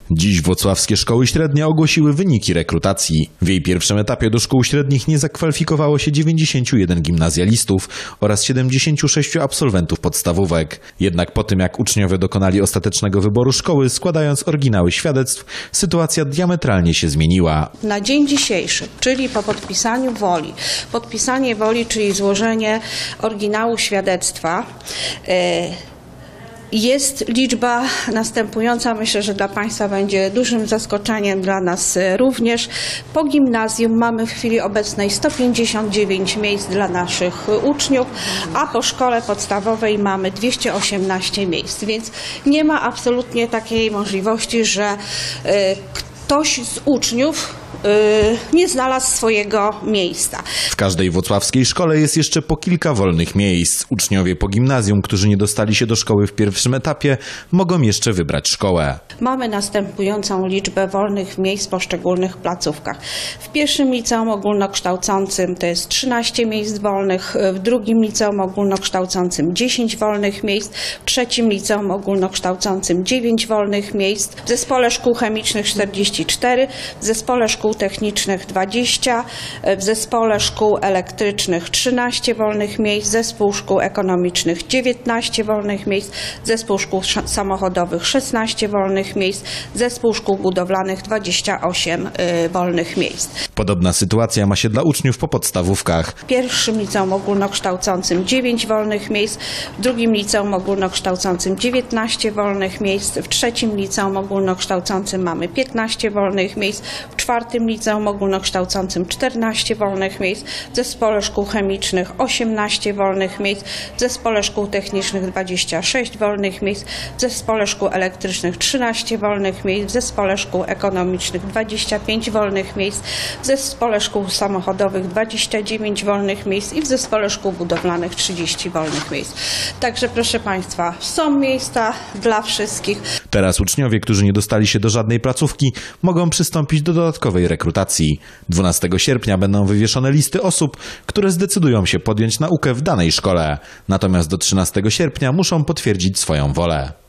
Dziś włocławskie szkoły średnie ogłosiły wyniki rekrutacji. W jej pierwszym etapie do szkół średnich nie zakwalifikowało się 91 gimnazjalistów oraz 76 absolwentów podstawówek. Jednak po tym, jak uczniowie dokonali ostatecznego wyboru szkoły, składając oryginały świadectw, sytuacja diametralnie się zmieniła. Na dzień dzisiejszy, czyli po podpisaniu woli, podpisanie woli, czyli złożenie oryginału świadectwa, jest liczba następująca. Myślę, że dla Państwa będzie dużym zaskoczeniem, dla nas również. Po gimnazjum mamy w chwili obecnej 159 miejsc dla naszych uczniów, a po szkole podstawowej mamy 218 miejsc, więc nie ma absolutnie takiej możliwości, że ktoś z uczniów nie znalazł swojego miejsca. W każdej włocławskiej szkole jest jeszcze po kilka wolnych miejsc. Uczniowie po gimnazjum, którzy nie dostali się do szkoły w pierwszym etapie, mogą jeszcze wybrać szkołę. Mamy następującą liczbę wolnych miejsc w poszczególnych placówkach. W pierwszym liceum ogólnokształcącym to jest 13 miejsc wolnych, w drugim liceum ogólnokształcącym 10 wolnych miejsc, w trzecim liceum ogólnokształcącym 9 wolnych miejsc, w zespole szkół chemicznych 44, w zespole szkół technicznych 20, w zespole szkół elektrycznych 13 wolnych miejsc, zespół szkół ekonomicznych 19 wolnych miejsc, zespół szkół samochodowych 16 wolnych miejsc, zespół szkół budowlanych 28 wolnych miejsc. Podobna sytuacja ma się dla uczniów po podstawówkach. W pierwszym liceum ogólnokształcącym 9 wolnych miejsc, w drugim liceum ogólnokształcącym 19 wolnych miejsc, w trzecim liceum ogólnokształcącym mamy 15 wolnych miejsc, w czwartym liceum ogólnokształcącym 14 wolnych miejsc, w zespole szkół chemicznych 18 wolnych miejsc, w zespole szkół technicznych 26 wolnych miejsc, w zespole szkół elektrycznych 13 wolnych miejsc, w zespole szkół ekonomicznych 25 wolnych miejsc, w zespole szkół samochodowych 29 wolnych miejsc i w zespole szkół budowlanych 30 wolnych miejsc. Także proszę Państwa, są miejsca dla wszystkich. Teraz uczniowie, którzy nie dostali się do żadnej placówki, mogą przystąpić do dodatkowej rekrutacji. 12 sierpnia będą wywieszone listy osób, które zdecydują się podjąć naukę w danej szkole. Natomiast do 13 sierpnia muszą potwierdzić swoją wolę.